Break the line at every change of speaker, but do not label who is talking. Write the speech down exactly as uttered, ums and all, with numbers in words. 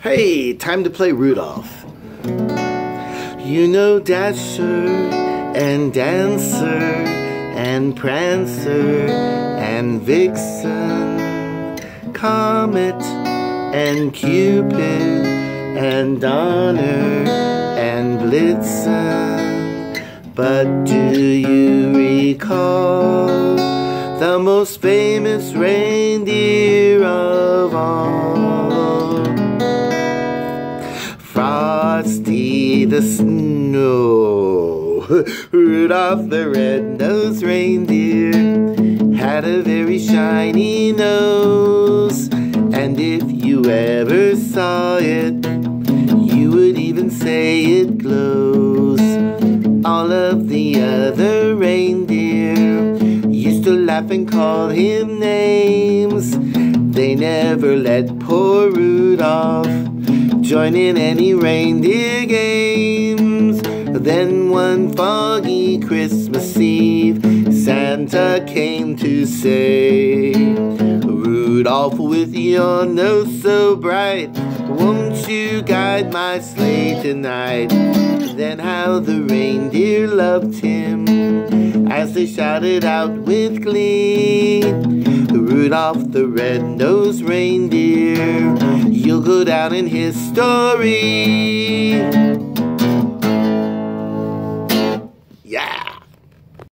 Hey, time to play Rudolph. You know Dasher and Dancer and Prancer and Vixen, Comet and Cupid and Donner and Blitzen. But do you recall the most famous reindeer of all? Frosty the Snow. Rudolph the red-nosed reindeer had a very shiny nose, and if you ever saw it, you would even say it glows. All of the other reindeer used to laugh and call him names. They never let poor Rudolph join in any reindeer games. Then one foggy Christmas Eve, Santa came to say, Rudolph, with your nose so bright, won't you guide my sleigh tonight? Then how the reindeer loved him as they shouted out with glee, Rudolph the red-nosed reindeer, you'll go down in history.